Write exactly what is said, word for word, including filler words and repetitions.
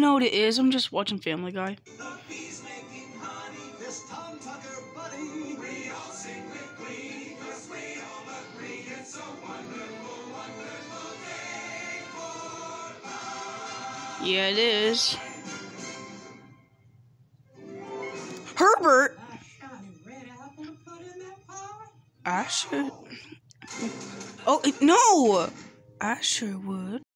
know what it is. I'm just watching Family Guy. Yeah, it is. Herbert. Asher. Oh no, Asher would.